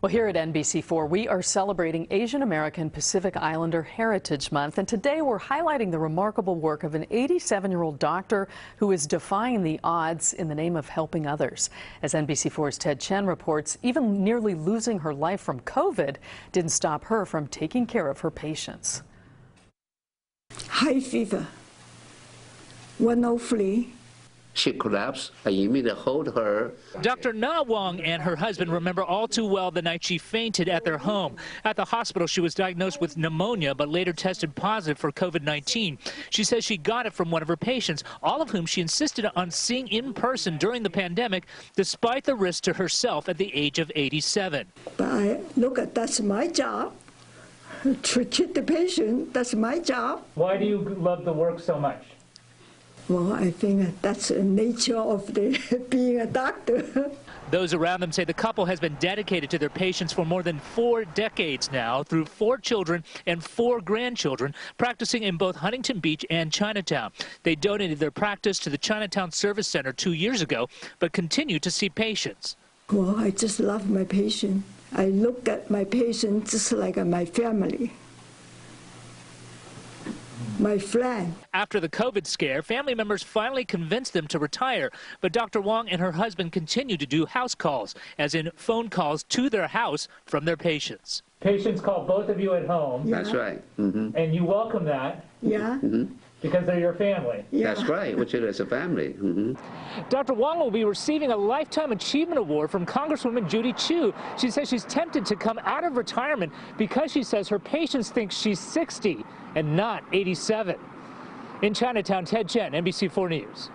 Well, here at NBC4, we are celebrating Asian American Pacific Islander Heritage Month, and today we're highlighting the remarkable work of an 87-year-old doctor who is defying the odds in the name of helping others. As NBC4's Ted Chen reports, even nearly losing her life from COVID didn't stop her from taking care of her patients. High fever, 103. She collapsed. I immediately hold her. Dr. Na Wong and her husband remember all too well the night she fainted at their home. At the hospital, she was diagnosed with pneumonia, but later tested positive for COVID-19. She says she got it from one of her patients, all of whom she insisted on seeing in person during the pandemic, despite the risk to herself at the age of 87. But I look at that's my job. To treat the patient, that's my job. Why do you love the work so much? Well, I think that's the nature of being a doctor. Those around them say the couple has been dedicated to their patients for more than 4 decades now, through 4 children and 4 grandchildren, practicing in both Huntington Beach and Chinatown. They donated their practice to the Chinatown Service Center 2 years ago, but continue to see patients. Well, I just love my patient. I look at my patient just like my family. My friend. After the COVID scare, family members finally convinced them to retire, but Dr. Wong and her husband continue to do house calls, as in phone calls to their house from their patients. Patients call both of you at home. Yeah. That's right. Mm-hmm. And you welcome that. Yeah. Mm-hmm. Because they're your family. Yeah. That's right, which is a family. Mm-hmm. Dr. Wong will be receiving a Lifetime Achievement Award from Congresswoman Judy Chu. She says she's tempted to come out of retirement because she says her patients think she's 60 and not 87. In Chinatown, Ted Chen, NBC4 News.